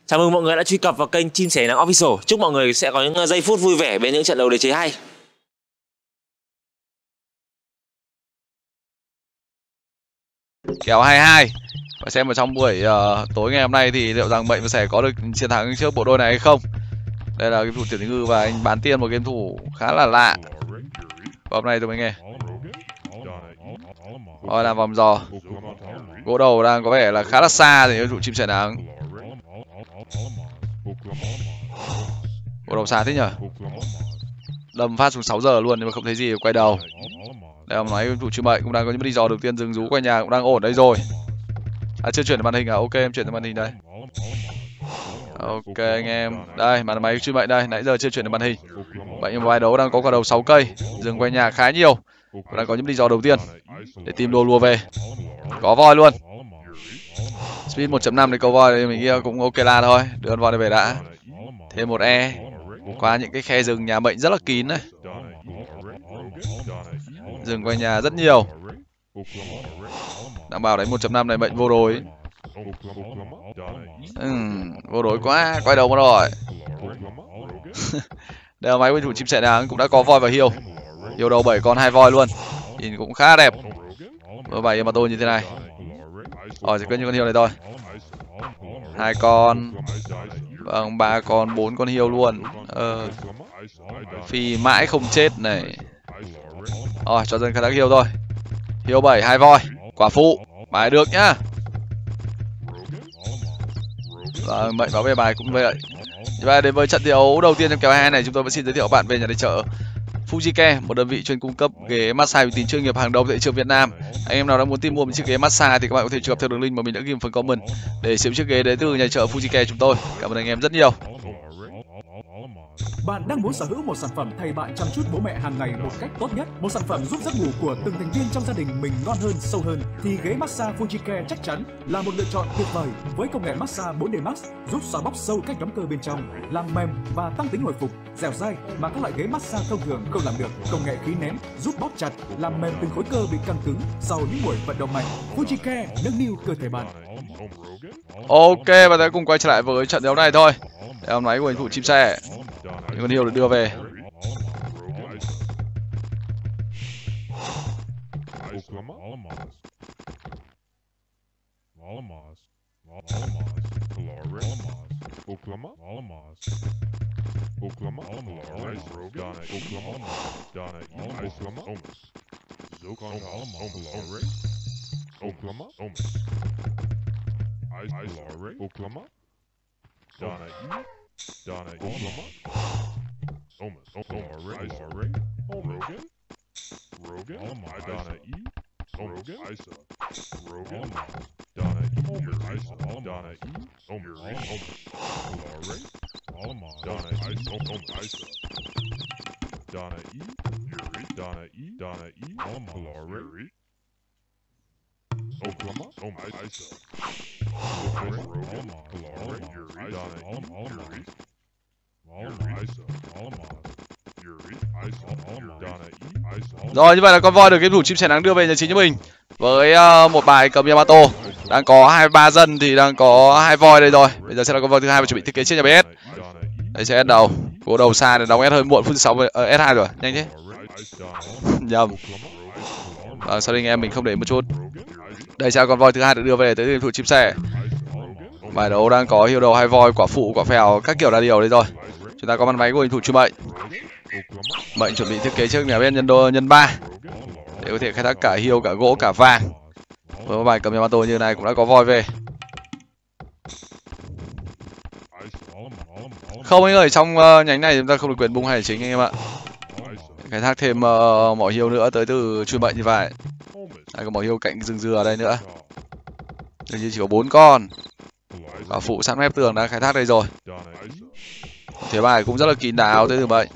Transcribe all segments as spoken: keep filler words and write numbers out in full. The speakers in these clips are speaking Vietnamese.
Chào mừng mọi người đã truy cập vào kênh Chim Sẻ Nắng Official. Chúc mọi người sẽ có những giây phút vui vẻ bên những trận đấu đế chế hay. Kèo hai hai. Và xem vào trong buổi uh, tối ngày hôm nay thì liệu rằng Mệnh và Sẻ có được chiến thắng trước bộ đôi này hay không. Đây là game thủ Tiểu Tình Ngư và anh bán tiền một game thủ khá là lạ. Và hôm nay tôi mới nghe. Rồi làm vòng dò. Gỗ đầu đang có vẻ là khá là xa thì game thủ Chim Sẻ Nắng. Gỗ đầu xa thế nhở. Đâm phát xuống sáu giờ luôn nhưng mà không thấy gì, quay đầu. Đây ông nói game thủ Chim Mệnh cũng đang có những đi dò đầu tiên, dừng rú quanh nhà cũng đang ổn đây rồi. À chưa chuyển đến màn hình à? Ok em chuyển đến màn hình đây. Ok anh em. Đây màn máy Chim Mệnh đây, nãy giờ chưa chuyển đến màn hình. Vậy nhưng mà bài đấu đang có quả đầu sáu cây, dừng quanh nhà khá nhiều. Đang có những đi dò đầu tiên để tìm đồ lùa về. Có voi luôn. Speed một chấm năm thì câu voi thì mình kia cũng ok là thôi. Đưa con voi này về đã. Thêm một E. Qua những cái khe rừng nhà Mệnh rất là kín đấy. Rừng quanh nhà rất nhiều. Đảm bảo đánh một chấm năm này Mệnh vô đối. Ừ, vô đối quá, quay đầu mất rồi. Đây là máy bên thủ Chim Sẻ Nắng cũng đã có voi và hiêu. Hiêu đầu bảy con hai voi luôn. Nhìn cũng khá đẹp. Vừa bảy mà tôi như thế này. Rồi chỉ cứ như con hiêu này thôi. Hai con. Vâng, ba con, bốn con hiêu luôn. Ờ. Phi mãi không chết này. Rồi cho dân khai thác hiêu thôi. Hiêu bảy hai voi, quả phụ, bài được nhá. Và Mệnh báo về bài cũng vậy. Và đến với trận thi đấu đầu tiên trong kèo hai này, chúng tôi vẫn xin giới thiệu các bạn về nhà tài trợ Fujicare, một đơn vị chuyên cung cấp ghế massage uy tín chuyên nghiệp hàng đầu tại thị trường Việt Nam. Anh em nào đang muốn tìm mua một chiếc ghế massage thì các bạn có thể truy cập theo đường link mà mình đã ghi phần comment để xem chiếc ghế đến từ nhà tài trợ Fujicare chúng tôi. Cảm ơn anh em rất nhiều. Bạn đang muốn sở hữu một sản phẩm thay bạn chăm chút bố mẹ hàng ngày một cách tốt nhất, một sản phẩm giúp giấc ngủ của từng thành viên trong gia đình mình ngon hơn, sâu hơn, thì ghế massage Fujicare chắc chắn là một lựa chọn tuyệt vời. Với công nghệ massage bốn D Max giúp xoa bóp sâu các nhóm cơ bên trong, làm mềm và tăng tính hồi phục, dẻo dai mà các loại ghế massage thông thường không làm được. Công nghệ khí nén giúp bóp chặt, làm mềm từng khối cơ bị căng cứng sau những buổi vận động mạnh. Fujicare nâng niu cơ thể bạn. Ok và ta cùng quay trở lại với trận đấu này thôi. Để ông máy của anh thủ Chim Sẻ. Những con hiêu được đưa về. Donna Oklahoma, Omus, Oklahoma, Rogan, Rogan, Rogan, Donna E, Rogan, Isa, Rogan, Donna E, Isa, Donna E, Omus, Omus, Lore, Donna E, Omus, Isa, Donna E, Yuri, Donna E, Donna E, Lore, Oklahoma, Omus, Isa, Rogan, Lore, Yuri, Donna E, Yuri. Rồi như vậy là con voi được game thủ Chim Sẻ Nắng đưa về nhà chính cho mình với uh, một bài cầm Yamato. Đang có hai ba dân thì đang có hai voi đây rồi. Bây giờ sẽ là con voi thứ hai và chuẩn bị thiết kế trên nhà bê ét. Đây sẽ S đầu. Cố đầu xa để đóng S hơi muộn phút thứ sáu với uh, S hai rồi, nhanh thế. Nhầm. Và sau đây anh em mình không để một chút. Đây sẽ là con voi thứ hai được đưa về tới game thủ Chim Sẻ. Bài đấu đang có hiêu đầu hai voi, quả phụ, quả phèo, các kiểu đa điều đây rồi. Chúng ta có màn máy của hình thủ Chim Mệnh. Mệnh chuẩn bị thiết kế trước nhà bên nhân đô nhân ba để có thể khai thác cả hiêu, cả gỗ, cả vàng. Với bài cầm Yamato như này cũng đã có voi về. Không anh ơi, trong uh, nhánh này chúng ta không được quyền bung hay chính anh em ạ. Khai thác thêm uh, mỏ hiêu nữa tới từ Chim Mệnh như vậy. Đây có mỏ hiêu cạnh rừng dừa ở đây nữa. Hình như chỉ có bốn con. Quả phụ sẵn mép tường đã khai thác đây rồi. Thế bài cũng rất là kín đáo tới từ Mệnh.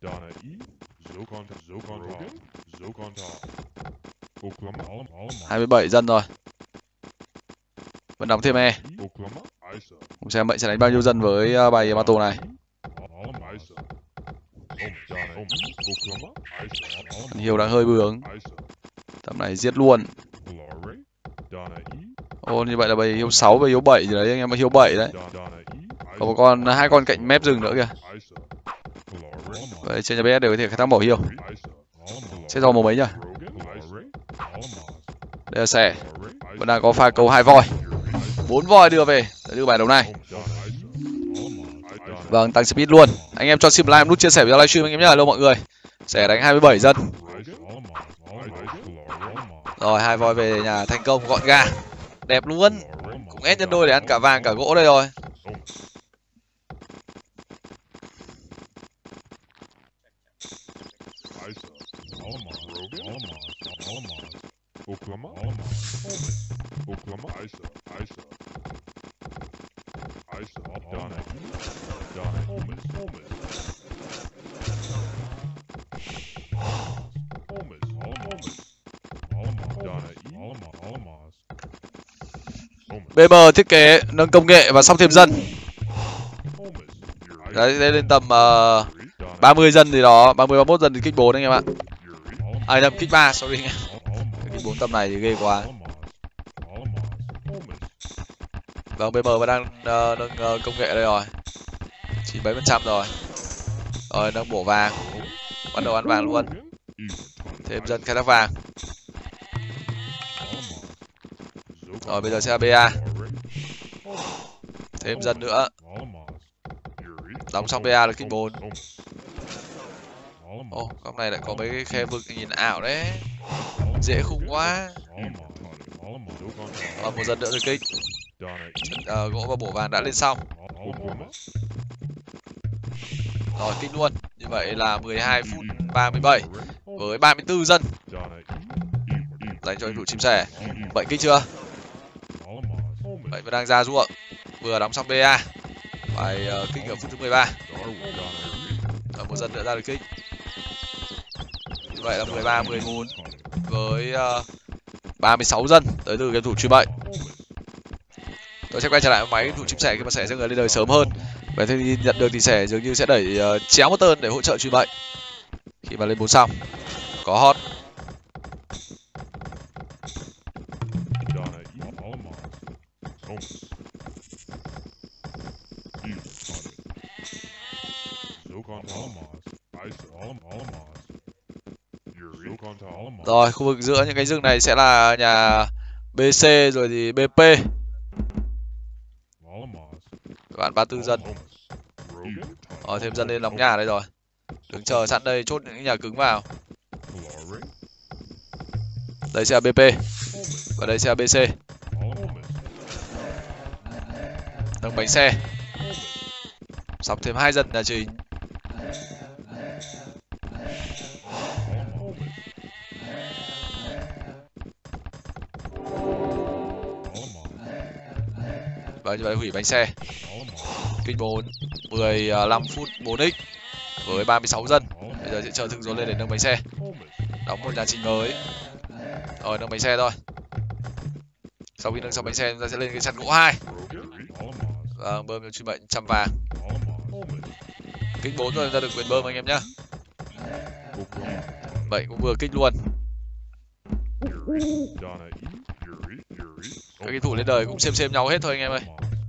hai mươi bảy dân rồi. Vẫn đóng thêm E. Không xem Mệnh sẽ đánh bao nhiêu dân với bài Yamato này. Hiêu đang hơi bướng. Tầm này giết luôn. Ô như vậy là bài hiếu sáu và hiếu bảy rồi đấy anh em, hiếu bảy đấy. Có một con hai con cạnh mép rừng nữa kìa. Vậy trên nhà bé đều có thể khai thác mỏ hiêu. Sẽ do màu mấy nhỉ? Đây là xẻ. Vẫn đang có pha cầu hai voi. Bốn voi đưa về để đưa bài đấu này. Vâng, tăng speed luôn. Anh em cho sim like nút chia sẻ video livestream anh em nhá. Hello mọi người. Xẻ đánh hai mươi bảy dân. Rồi hai voi về nhà thành công gọn gàng. Đẹp luôn. Cũng ép nhân đôi để ăn cả vàng cả gỗ đây rồi. bê bê thiết kế nâng công nghệ và xong thêm dân. Đấy, đây lên tầm uh, ba mươi dân gì đó, ba mươi ba mươi mốt dân thì kích bốn anh em ạ. À nhầm, kích ba, sorry anh em. Kích bốn tầm này thì ghê quá. Vâng, bê bê vẫn đang uh, nâng uh, công nghệ đây rồi. chín mươi bảy phần trăm rồi. Rồi nâng bổ vàng. Bắt đầu ăn vàng luôn. Thêm dân khai thác vàng. Rồi bây giờ sẽ là bê a. Thêm dân nữa. Đóng xong bê a là kích bốn. Ồ, oh, góc này lại có mấy cái khe vực nhìn ảo đấy. Dễ khung quá. Rồi một dân nữa rồi kích. À, gỗ và bổ vàng đã lên xong. Rồi kích luôn. Như vậy là mười hai phút ba mươi bảy với ba mươi tư dân. Dành cho thủ chim sẻ. Vậy kích chưa? Vậy vẫn đang ra ruộng. Vừa đóng xong bê a. Phải uh, kích ở phút thứ mười ba. Rồi một dân nữa ra được kích. Như vậy là mười ba mười bốn với uh, ba mươi sáu dân tới từ game thủ truy bệnh. Tôi sẽ quay trở lại với máy thủ chim sẻ khi mà sẻ sẽ người lên đời sớm hơn. Vậy thì nhận được thì sẻ dường như sẽ đẩy uh, chéo một tơn để hỗ trợ truy bệnh khi mà lên bốn xong. Có hot. Rồi khu vực giữa những cánh rừng này sẽ là nhà bê xê rồi thì bê pê. Các bạn ba mươi tư dân. Rồi thêm dân lên đóng nhà đây rồi. Đứng chờ sẵn đây chốt những nhà cứng vào. Đây sẽ là bê pê. Và đây sẽ là bê xê. Nâng bánh xe. Sọc thêm hai dân nhà chính. Và như vậy hủy bánh xe. Kích bốn. mười lăm phút bốn x với ba mươi sáu dân. Bây giờ sẽ chờ thực dồn lên để nâng bánh xe. Đóng một nhà chính mới. Rồi nâng bánh xe thôi. Sau khi nâng xong bánh xe chúng ta sẽ lên cái chăn gỗ hai. Và bơm cho truy bệnh trăm vàng. Kích bốn rồi chúng ta được quyền bơm anh em nhá. Vậy cũng vừa kích luôn. Các cái thủ lên đời cũng xem xem nhau hết thôi anh em ơi.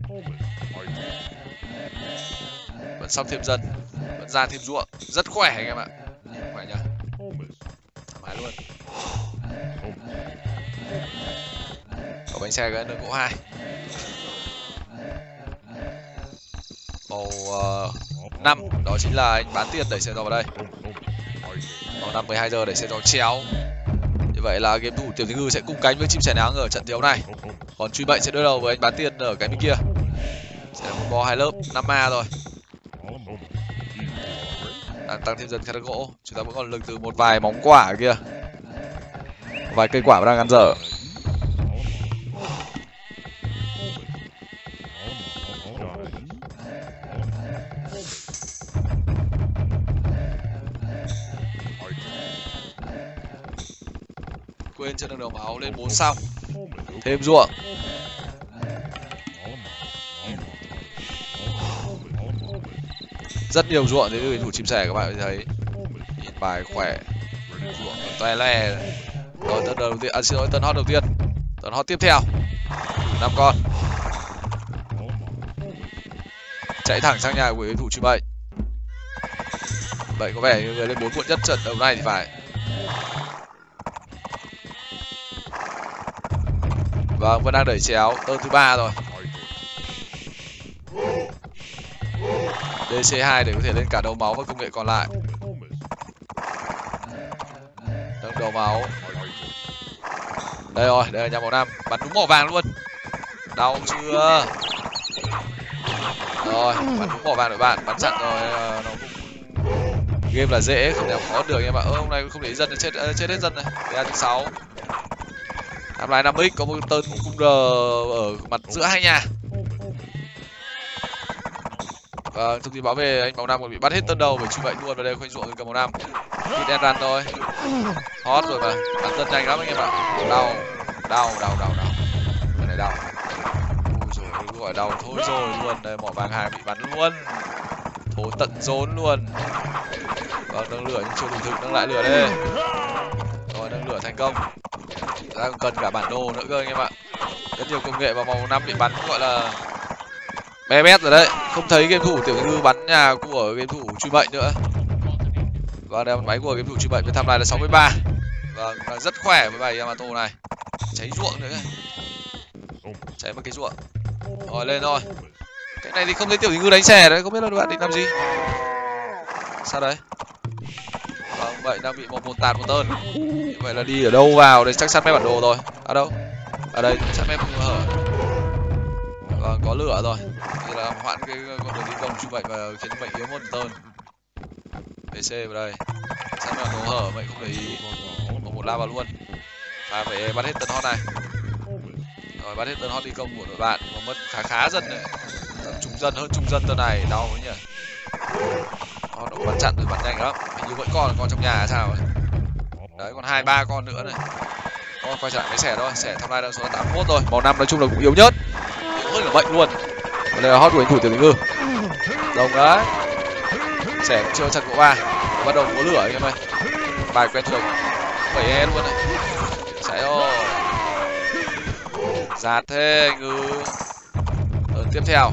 Vẫn xong thêm dân. Vẫn ra thêm ruộng. Rất khỏe anh em ạ. Khỏe nhá. Thoải mái luôn. Có bánh xe cái nâng gỗ hai. Màu uh, năm. Đó chính là anh bán tiền đẩy xe to vào đây. Màu năm mười hai giờ đẩy xe to chéo. Như vậy là game thủ Tiểu Thiên Ngư sẽ cùng cánh với chim sẻ nắng ở trận đấu này. Còn truy bệnh sẽ đối đầu với anh bán tiền ở cái bên kia. Sẽ là một bo hai lớp năm a rồi. Đang tăng thêm dần khai thác gỗ. Chúng ta vẫn còn lực từ một vài móng quả kia. Vài cây quả đang ăn dở. Quên trên đường đầu máu lên bốn xong. Thêm ruộng. Rất nhiều ruộng để thủ chim sẻ các bạn thấy. Nhìn bài khỏe. Ruộng toe le. Rồi tân đầu tiên, à, xin lỗi, tân hot đầu tiên. Tân hot tiếp theo. năm con. chạy thẳng sang nhà của game thủ truy mệnh. Vậy có vẻ như người lên bốn muộn nhất trận đấu này thì phải. Vâng, vẫn đang đẩy chéo tơn thứ ba rồi. đê xê hai để có thể lên cả đầu máu và công nghệ còn lại. Nâng đầu máu. Đây rồi, đây là nhà màu năm, bắn đúng màu vàng luôn. Đau chưa? Rồi, bắn đúng màu vàng đội bạn, bắn chặn rồi. Nó cũng... game là dễ, không thể khó được em ạ. Ơ, hôm nay không để dân chết chết hết dân này. đê a thứ sáu. Tham lai năm x có một tơn cung R ở mặt giữa hai nhà. Vâng, thông tin báo về anh màu năm còn bị bắt hết tân đầu bởi truy mệnh luôn, và đây khoanh ruộng người cầm màu năm. Hit and run thôi. Hot rồi mà, bắn tân nhanh lắm anh em ạ. Đau, đau, đau, đau, đau. Cái này đau. Ui rồi, gọi đau thôi rồi luôn. Đây mỏ vàng hai bị bắn luôn. Thố tận rốn luôn. Vâng, nâng lửa nhưng chưa đủ thực, nâng lại lửa đây. Rồi, nâng lửa thành công. Ra còn cần cả bản đồ nữa cơ anh em ạ. Rất nhiều công nghệ và màu năm bị bắn gọi là bé bét rồi đấy. Không thấy game thủ tiểu ngư bắn nhà của game thủ truy mệnh nữa. Và đây là máy của game thủ truy mệnh với tham lai là sáu mươi ba. Vâng, đang rất khỏe với bài Yamato này. Cháy ruộng nữa. Cháy một cái ruộng. Rồi lên thôi. Cái này thì không thấy tiểu ngư đánh xẻ đấy, không biết là bạn định làm gì. Sao đấy? Vâng, vậy đang bị một một tạt một tơn. Vậy là đi ở đâu vào? Đây chắc sắt mép bản đồ rồi. À đâu? Ở đây sắt mép không hở. Vâng, có lửa rồi. Thì là hoãn cái con đường đi công truy mệnh và khiến mệnh yếu một tơn. pê xê vào đây. Sắt mép bản đồ hở, mệnh không để ý. Một một lao vào luôn. Và phải bắt hết tân hot này. Rồi bắt hết tân hot đi công của đội bạn. Mà mất khá khá dân đấy. Trung dân hơn trung dân tơn này, đau ấy nhỉ. Nó nó bắn chặn rồi, bắn nhanh lắm. Hình như vẫn còn con trong nhà hay sao ấy. Đấy, còn hai ba con nữa này. Thôi quay trở lại với xẻ thôi, xẻ tham lai đang số là tám mươi mốt rồi. Màu năm nói chung là cũng yếu nhất, yếu hơn cả mệnh luôn. Và đây là hot của anh thủ tiểu ngư. Đồng đấy. Xẻ cũng chưa chặt của ba. Bắt đầu có lửa anh em ơi. Bài quen thuộc. bảy e luôn đấy. Xẻ rồi. Giạt thế anh ngư. Ở tiếp theo.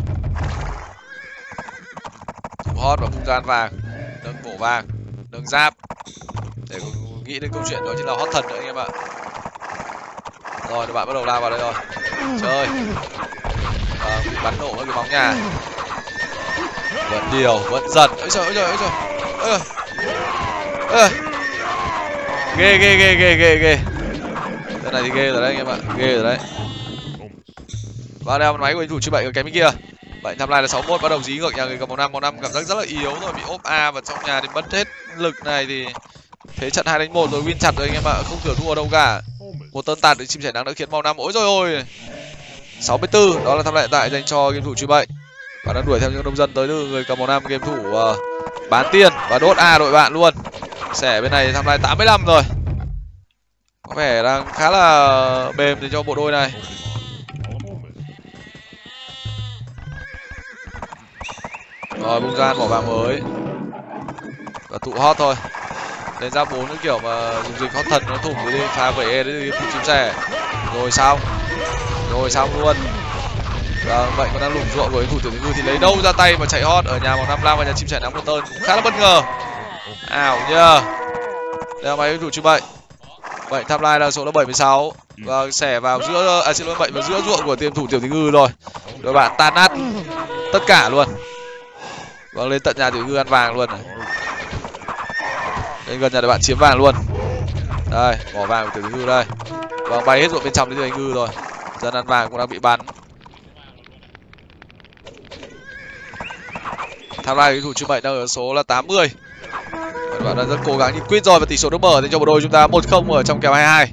Thủ hot và cung gian vàng. Nâng bổ vàng. Nâng giáp. Để nghĩ đến câu chuyện đó chính là hot thần nữa anh em ạ. Rồi, các bạn bắt đầu lao vào đây rồi. Chơi. À, bị bắn nổ với cái bóng nhà. Vẫn điều, vẫn giật. Ôi trời, ôi trời, ôi trời. Ôi trời. Ôi trời. Ghê, ghê, ghê, ghê, ghê, ghê. Cái này thì ghê rồi đấy anh em ạ. Ghê rồi đấy. Và đây là máy của anh thủ truy mệnh ở cái bên kia. Vậy tham lai là sáu mươi mốt, bắt đầu dí ngược nhà người cầm màu năm. Màu năm cảm giác rất là yếu rồi, bị ốp A và trong nhà thì mất hết lực này thì thế trận hai đánh một rồi, win chặt rồi anh em ạ, không cửa thua đâu cả. Một tơn tạt để chim sẻ nắng đã khiến màu năm ối rồi ôi. sáu mươi tư, đó là tham lại tại dành cho game thủ truy mệnh. Và đang đuổi theo những nông dân tới từ người cầm màu năm, game thủ uh, bán tiền và đốt A đội bạn luôn. Sẻ bên này tham lai tám mươi lăm rồi. Có vẻ đang khá là mềm để cho bộ đôi này. Rồi bung gian bỏ vàng mới. Và tụ hot thôi. Lên ra bốn cái kiểu mà dùng dịch hot thần nó thủng đi phá bảy e đi phụ chim sẻ. Rồi xong. Rồi xong luôn. Vâng, vậy còn đang lủng ruộng của thủ tiểu ngư thì lấy đâu ra tay mà chạy hot ở nhà màu năm lam và nhà chim sẻ nắng một tơn cũng khá là bất ngờ. Ảo nhờ. Đây là máy thủ truy mệnh. Vậy tham lai là số là bảy mươi sáu. Và xẻ vào giữa, à xin lỗi, mệnh vào giữa ruộng của tiêm thủ tiểu ngư rồi. Đội bạn tan nát tất cả luôn. Vâng, lên tận nhà tiểu ngư ăn vàng luôn này. Lên gần nhà đội bạn chiếm vàng luôn. Đây, bỏ vàng của tiểu ngư đây. Vâng, bay hết ruộng bên trong đến tiểu ngư rồi. Dân ăn vàng cũng đang bị bắn. Tham lai cái thủ truy mệnh đang ở số là tám mươi. Các bạn đang rất cố gắng nhìn quýt rồi và tỷ số được mở để cho bộ đôi chúng ta một không ở trong kèo hai hai.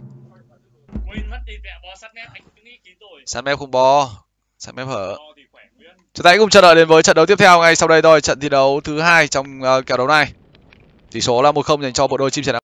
Sắt mép không bò, sắt mép hở. Chúng ta hãy cùng chờ đợi đến với trận đấu tiếp theo ngay sau đây thôi, trận thi đấu thứ hai trong uh, kèo đấu này. Tỷ số là một không dành cho bộ đôi chim sẻ nắng.